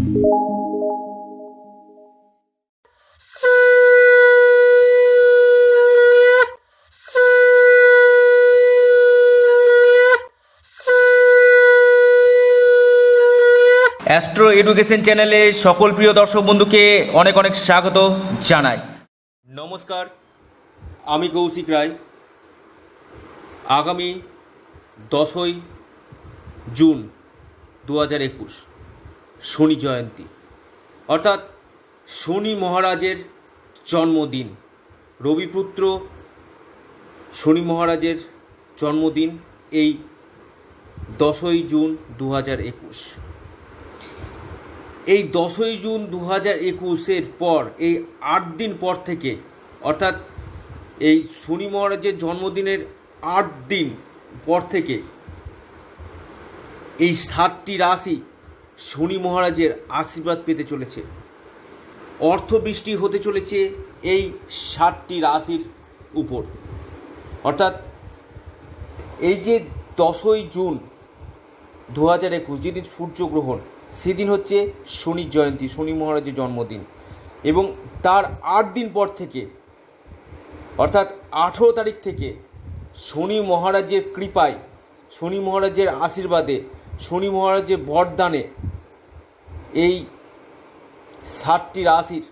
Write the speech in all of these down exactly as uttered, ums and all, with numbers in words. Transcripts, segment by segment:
Astro education চ্যানেলে সকল প্রিয় দর্শক বন্ধুকে অনেক অনেক স্বাগত জানাই। নমস্কার, আমি কৌশিক রায়। আগামী দশই জুন দু হাজার একুশ শনি জয়ন্তী, অর্থাৎ শনি মহারাজের জন্মদিন, রবিপুত্র শনি মহারাজের জন্মদিন এই দশই জুন দু হাজার একুশ। এই দশই জুন দু হাজার একুশের পর এই আট দিন পর থেকে, অর্থাৎ এই শনি মহারাজের জন্মদিনের আট দিন পর থেকে এই সাতটি রাশি শনি মহারাজের আশীর্বাদ পেতে চলেছে। অর্থবৃষ্টি হতে চলেছে এই সাতটি রাশির উপর। অর্থাৎ এই যে দশই জুন দু হাজার একুশ যেদিন সূর্যগ্রহণ, সেদিন হচ্ছে শনি জয়ন্তী, শনি মহারাজের জন্মদিন। এবং তার আট দিন পর থেকে, অর্থাৎ আঠেরো তারিখ থেকে শনি মহারাজের কৃপায়, শনি মহারাজের আশীর্বাদে, শনি মহারাজের বরদানে এই সাতটি রাশির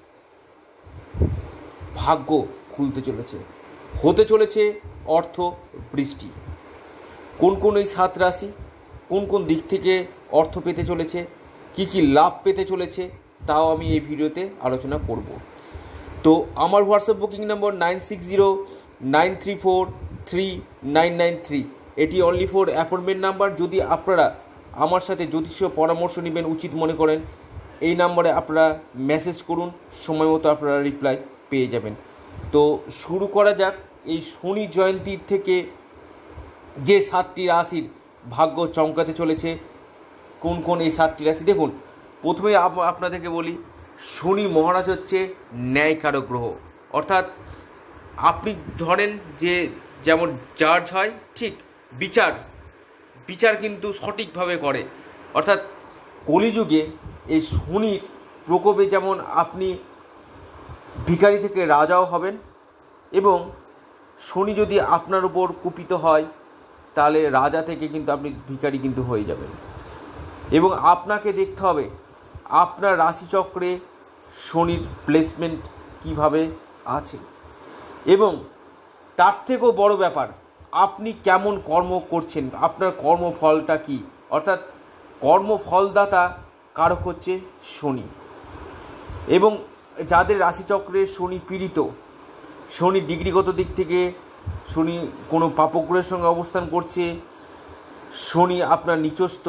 ভাগ্য খুলতে চলেছে, হতে চলেছে অর্থ বৃষ্টি। কোন কোন এই সাত রাশি কোন কোন দিক থেকে অর্থ পেতে চলেছে, কি কি লাভ পেতে চলেছে, তাও আমি এই ভিডিওতে আলোচনা করব। তো আমার WhatsApp booking number nine six zero nine three four three nine nine three, এটি অনলি ফর অ্যাপয়েন্টমেন্ট নাম্বার। যদি আপনারা আমার সাথে জ্যোতিষীয় পরামর্শ নেবেন উচিত মনে করেন, এই নাম্বারে আপনারা মেসেজ করুন, সময় মতো আপনারা রিপ্লাই পেয়ে যাবেন। তো শুরু করা যাক এই শনি জয়ন্তী থেকে যে সাতটি রাশির ভাগ্য চমকাতে চলেছে। কোন কোন এই সাতটি রাশি দেখুন। প্রথমে আপনাদেরকে বলি, শনি মহারাজ হচ্ছে ন্যায়কারক গ্রহ। অর্থাৎ আপনি ধরেন যে যেমন জাজ হয়, ঠিক বিচার বিচার কিন্তু সঠিকভাবে করে। অর্থাৎ কলিযুগে এই শনির প্রকোপে যেমন আপনি ভিখারি থেকে রাজাও হবেন, এবং শনি যদি আপনার উপর কুপিত হয় তাহলে রাজা থেকে কিন্তু আপনি ভিখারি কিন্তু হয়ে যাবেন। এবং আপনাকে দেখতে হবে আপনার রাশিচক্রে শনির প্লেসমেন্ট কিভাবে আছে, এবং তার থেকেও বড় ব্যাপার আপনি কেমন কর্ম করছেন, আপনার কর্মফলটা কি। অর্থাৎ কর্মফলদাতা কারক হচ্ছে শনি। এবং যাদের রাশিচক্রে শনি পীড়িত, শনি ডিগ্রিগত দিক থেকে শনি কোনো পাপগ্রহের সঙ্গে অবস্থান করছে, শনি আপনার নিচস্থ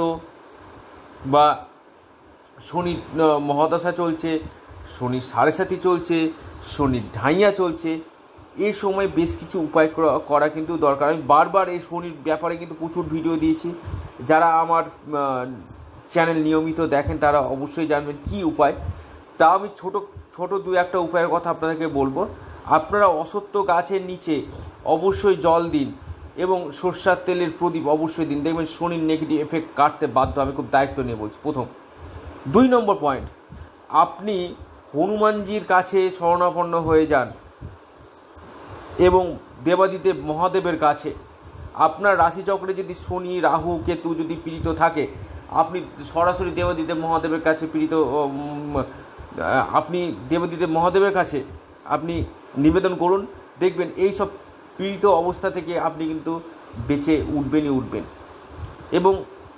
বা শনির মহাদশা চলছে, শনির সাড়ে সাথী চলছে, শনির ঢাইয়া চলছে, এই সময় বেশ কিছু উপায় করা কিন্তু দরকার। আমি বারবার এই শনির ব্যাপারে কিন্তু প্রচুর ভিডিও দিয়েছি। যারা আমার চ্যানেল নিয়মিত দেখেন তারা অবশ্যই জানবেন কি উপায়। তা আমি ছোট ছোট দু একটা উপায়ের কথা আপনাদেরকে বলবো। আপনারা অশ্বত্থ গাছের নিচে অবশ্যই জল দিন, এবং সরষের তেলের প্রদীপ অবশ্যই দিন, দেখবেন শনির নেগেটিভ এফেক্ট কাটতে বাধ্য। আমি খুব দায়িত্ব নিয়ে বলছি। প্রথম। দুই নম্বর পয়েন্ট, আপনি হনুমানজির কাছে শরণাপন্ন হয়ে যান, এবং দেবাদিদেব মহাদেবের কাছে। আপনার রাশিচক্রে যদি শনি রাহু কেতু যদি পীড়িত থাকে, আপনি সরাসরি দেবাদিদেব মহাদেবের কাছে পীড়িত আপনি দেবাদিদেব মহাদেবের কাছে আপনি নিবেদন করুন, দেখবেন এই সব পীড়িত অবস্থা থেকে আপনি কিন্তু বেঁচে উঠবেনই উঠবেন। এবং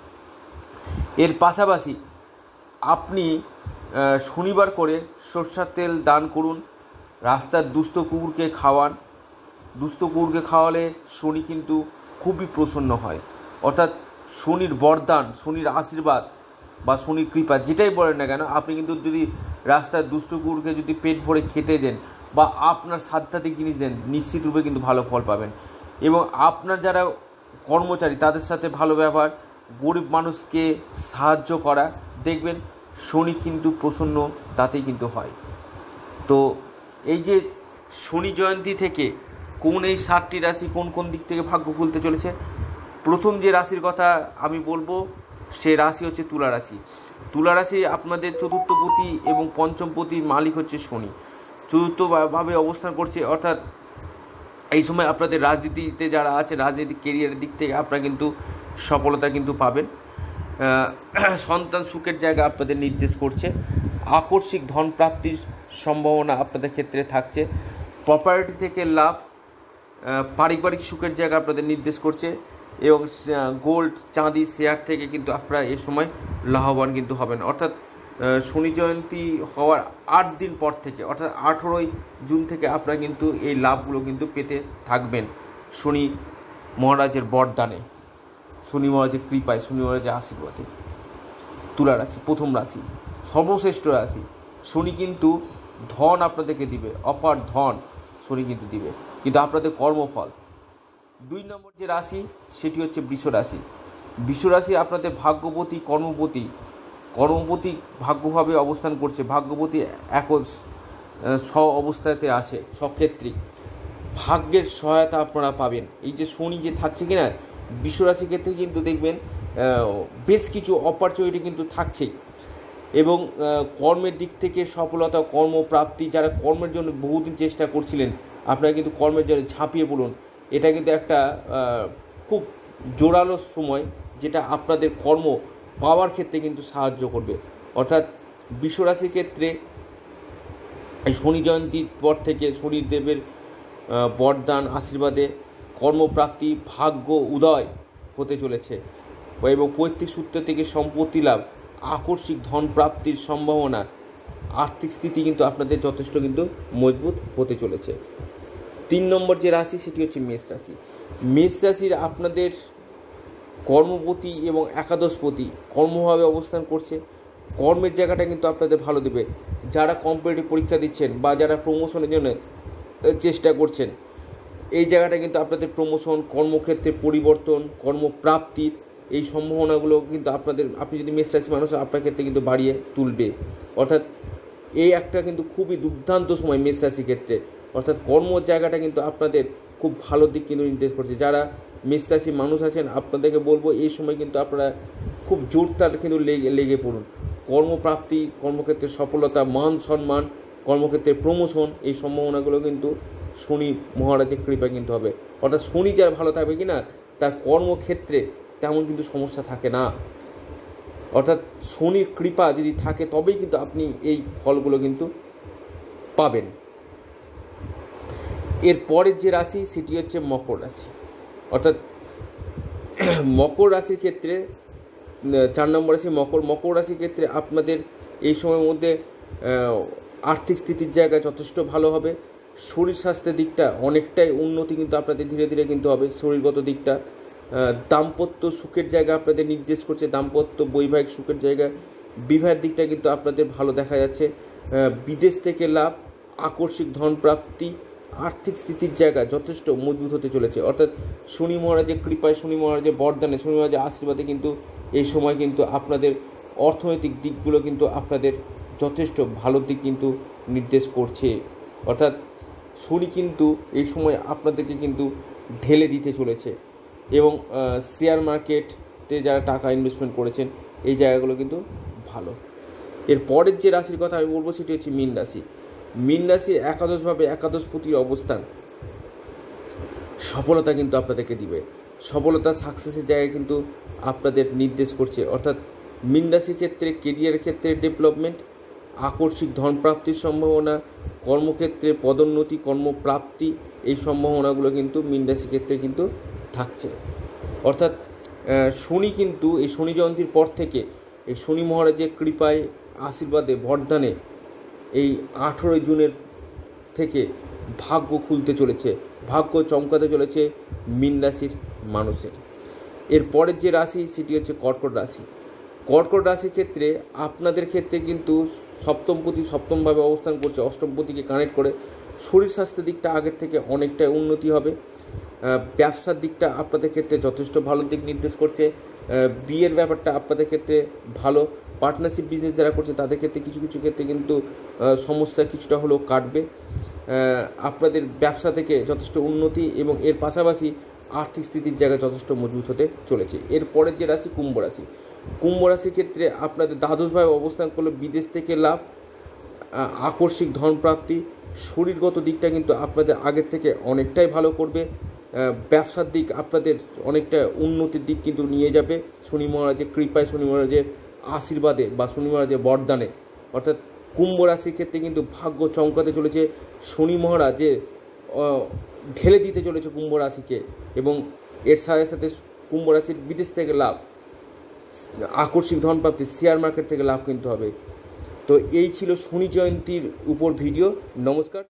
এর পাশাপাশি আপনি শনিবার করে সরষের তেল দান করুন, রাস্তার দুস্থ কুকুরকে খাওয়ান। দুস্থ কুকুরকে খাওয়ালে শনি কিন্তু খুবই প্রসন্ন হয়। অর্থাৎ শনির বরদান, শনির আশীর্বাদ বা শনির কৃপা যেটাই বলেন না কেন, আপনি কিন্তু যদি রাস্তার দুষ্ট কুকুরকে যদি পেট ভরে খেতে দেন বা আপনার সাধ্যাত্মিক জিনিস দেন, নিশ্চিত রূপে কিন্তু ভালো ফল পাবেন। এবং আপনার যারা কর্মচারী তাদের সাথে ভালো ব্যবহার, গরিব মানুষকে সাহায্য করা, দেখবেন শনি কিন্তু প্রসন্ন তাতেই কিন্তু হয়। তো এই যে শনি জয়ন্তী থেকে কোন এই সাতটি রাশি কোন কোন দিক থেকে ভাগ্য খুলতে চলেছে, প্রথম যে রাশির কথা আমি বলবো সে রাশি হচ্ছে তুলা রাশি। তুলা রাশি আপনাদের চতুর্থপতি এবং পঞ্চমপতির মালিক হচ্ছে শনি, চতুর্থভাবে অবস্থান করছে। অর্থাৎ এই সময় আপনাদের রাজনীতিতে যারা আছে, রাজনীতিক কেরিয়ারের দিক থেকে আপনারা কিন্তু সফলতা কিন্তু পাবেন। সন্তান সুখের জায়গা আপনাদের নির্দেশ করছে। আকস্মিক ধন প্রাপ্তির সম্ভাবনা আপনাদের ক্ষেত্রে থাকছে। প্রপার্টি থেকে লাভ, পারিবারিক সুখের জায়গা আপনাদের নির্দেশ করছে এবং গোল্ড চাঁদি শেয়ার থেকে কিন্তু আপনারা এ সময় লাভবান কিন্তু হবেন। অর্থাৎ শনি জয়ন্তী হওয়ার আট দিন পর থেকে, অর্থাৎ আঠেরোই জুন থেকে আপনারা কিন্তু এই লাভগুলো কিন্তু পেতে থাকবেন শনি মহারাজের বরদানে, শনি মহারাজের কৃপায়, শনি মহারাজের আশীর্বাদে। তুলা রাশি প্রথম রাশি, সর্বশ্রেষ্ঠ রাশি। শনি কিন্তু ধন আপনাদেরকে দিবে, অপার ধন শনি কিন্তু দিবে, কিন্তু আপনাদের কর্মফল। দুই নম্বর যে রাশি সেটি হচ্ছে বৃষ রাশি। বৃষ রাশি আপনাদের ভাগ্যবতী, কর্মপতি, কর্মপতি ভাগ্যভাবে অবস্থান করছে, ভাগ্যবতী এক স্ব অবস্থাতে আছে, সক্ষেত্রী ভাগ্যের সহায়তা আপনারা পাবেন। এই যে শনি যে থাকছে কিনা বৃষ রাশির ক্ষেত্রে কিন্তু দেখবেন বেশ কিছু অপরচুনিটি কিন্তু থাকছেই, এবং কর্মের দিক থেকে সফলতা, কর্মপ্রাপ্তি, যারা কর্মের জন্য বহুদিন চেষ্টা করছিলেন আপনারা কিন্তু কর্মের জন্য ঝাঁপিয়ে পড়ুন। এটা কিন্তু একটা খুব জোরালো সময়, যেটা আপনাদের কর্ম পাওয়ার ক্ষেত্রে কিন্তু সাহায্য করবে। অর্থাৎ বৃষ রাশির ক্ষেত্রে এই শনি জয়ন্তীর পর থেকে শনিদেবের বরদান আশীর্বাদে কর্মপ্রাপ্তি, ভাগ্য উদয় হতে চলেছে এবং পৈতৃক সূত্র থেকে সম্পত্তি লাভ, আকস্মিক ধন প্রাপ্তির সম্ভাবনা, আর্থিক স্থিতি কিন্তু আপনাদের যথেষ্ট কিন্তু মজবুত হতে চলেছে। তিন নম্বর যে রাশি সেটি হচ্ছে মেষ রাশি। মেষ রাশির আপনাদের কর্মপতি এবং একাদশপতি কর্মভাবে অবস্থান করছে, কর্মের জায়গাটা কিন্তু আপনাদের ভালো দেবে। যারা কম্পিটিটিভ পরীক্ষা দিচ্ছেন বা যারা প্রমোশনের জন্য চেষ্টা করছেন, এই জায়গাটা কিন্তু আপনাদের প্রমোশন, কর্মক্ষেত্রে পরিবর্তন, কর্মপ্রাপ্তির এই সম্ভাবনাগুলো কিন্তু আপনাদের, আপনি যদি মেষ রাশি মানুষ আপনার ক্ষেত্রে কিন্তু বাড়িয়ে তুলবে। অর্থাৎ এই একটা কিন্তু খুবই দুর্দান্ত সময় মেষ রাশির ক্ষেত্রে। অর্থাৎ কর্ম জায়গাটা কিন্তু আপনাদের খুব ভালো দিক কিন্তু নির্দেশ করছে। যারা মেষ রাশি মানুষ আছেন আপনাদেরকে বলবো এই সময় কিন্তু আপনারা খুব জোরদার কিন্তু লেগে লেগে পড়ুন। কর্মপ্রাপ্তি, কর্মক্ষেত্রে সফলতা, মান সম্মান, কর্মক্ষেত্রে প্রমোশন, এই সম্ভাবনাগুলো কিন্তু শনি মহারাজের কৃপা কিন্তু হবে। অর্থাৎ শনি যার ভালো থাকবে কিনা তার কর্মক্ষেত্রে তেমন কিন্তু সমস্যা থাকে না। অর্থাৎ শনির কৃপা যদি থাকে তবেই কিন্তু আপনি এই ফলগুলো কিন্তু পাবেন। এর পরের যে রাশি সেটি হচ্ছে মকর রাশি। অর্থাৎ মকর রাশির ক্ষেত্রে চার নম্বর রাশি মকর। মকর রাশির ক্ষেত্রে আপনাদের এই সময়ের মধ্যে আর্থিক স্থিতির জায়গা যথেষ্ট ভালো হবে। শরীর স্বাস্থ্যের দিকটা অনেকটাই উন্নতি কিন্তু আপনাদের ধীরে ধীরে কিন্তু হবে শরীরগত দিকটা। দাম্পত্য সুখের জায়গা আপনাদের নির্দেশ করছে, দাম্পত্য বৈবাহিক সুখের জায়গা, বিবাহের দিকটা কিন্তু আপনাদের ভালো দেখা যাচ্ছে। বিদেশ থেকে লাভ, আকস্মিক ধন প্রাপ্তি, আর্থিক স্থিতির জায়গা যথেষ্ট মজবুত হতে চলেছে। অর্থাৎ শনি মহারাজের কৃপায়, শনি মহারাজের বরদানে, শনি মহারাজের আশীর্বাদে কিন্তু এই সময় কিন্তু আপনাদের অর্থনৈতিক দিকগুলো কিন্তু আপনাদের যথেষ্ট ভালো দিক কিন্তু নির্দেশ করছে। অর্থাৎ শনি কিন্তু এই সময় আপনাদেরকে কিন্তু ঢেলে দিতে চলেছে এবং শেয়ার মার্কেটে যারা টাকা ইনভেস্টমেন্ট করেছেন এই জায়গাগুলো কিন্তু ভালো। এর পরের যে রাশির কথা আমি বলবো সেটি হচ্ছে মীন রাশি। মীন রাশির একাদশভাবে একাদশপতির অবস্থান সফলতা কিন্তু আপনাদেরকে দিবে, সফলতা সাকসেসের জায়গায় কিন্তু আপনাদের নির্দেশ করছে। অর্থাৎ মীন রাশির ক্ষেত্রে কেরিয়ারের ক্ষেত্রে ডেভেলপমেন্ট, আকস্মিক ধন প্রাপ্তির সম্ভাবনা, কর্মক্ষেত্রে পদোন্নতি, কর্মপ্রাপ্তি, এই সম্ভাবনাগুলো কিন্তু মীন রাশির ক্ষেত্রে কিন্তু থাকছে। অর্থাৎ শনি কিন্তু এই শনি জয়ন্তীর পর থেকে এই শনি মহারাজের কৃপায় আশীর্বাদে বরদানে এই আঠেরোই জুনের থেকে ভাগ্য খুলতে চলেছে, ভাগ্য চমকাতে চলেছে মীন রাশির মানুষের। এর পরের যে রাশি সেটি হচ্ছে কর্কট রাশি। কর্কট রাশির ক্ষেত্রে আপনাদের ক্ষেত্রে কিন্তু সপ্তমপতি সপ্তমভাবে অবস্থান করছে, অষ্টমপতিকে কানেক্ট করে। শরীর স্বাস্থ্যের দিকটা আগের থেকে অনেকটাই উন্নতি হবে। ব্যবসার দিকটা আপনাদের ক্ষেত্রে যথেষ্ট ভালো দিক নির্দেশ করছে। বিয়ের ব্যাপারটা আপনাদের ক্ষেত্রে ভালো। পার্টনারশিপ বিজনেস যারা করছে তাদের ক্ষেত্রে কিছু কিছু ক্ষেত্রে কিন্তু সমস্যা কিছুটা হলেও কাটবে। আপনাদের ব্যবসা থেকে যথেষ্ট উন্নতি এবং এর পাশাপাশি আর্থিক স্থিতির জায়গায় যথেষ্ট মজবুত হতে চলেছে। এর পরের যে রাশি কুম্ভ রাশি। কুম্ভ রাশির ক্ষেত্রে আপনাদের দ্বাদশভাবে অবস্থান করলে বিদেশ থেকে লাভ, আকস্মিক ধনপ্রাপ্তি, শরীরগত দিকটা কিন্তু আপনাদের আগের থেকে অনেকটাই ভালো করবে। ব্যবসার দিক আপনাদের অনেকটা উন্নতির দিক কিন্তু নিয়ে যাবে শনি মহারাজের কৃপায়, শনি মহারাজের আশীর্বাদে বা শনি মহারাজের বরদানে। অর্থাৎ কুম্ভ রাশির ক্ষেত্রে কিন্তু ভাগ্য চমকাতে চলেছে, শনি মহারাজে ঢেলে দিতে চলেছে কুম্ভ রাশিকে, এবং এর সাথে সাথে কুম্ভ রাশির বিদেশ থেকে লাভ, আকস্মিক ধনপ্রাপ্তি, শেয়ার মার্কেট থেকে লাভ কিন্তু হবে। তো এই ছিল শনি জয়ন্তীর উপর ভিডিও। নমস্কার।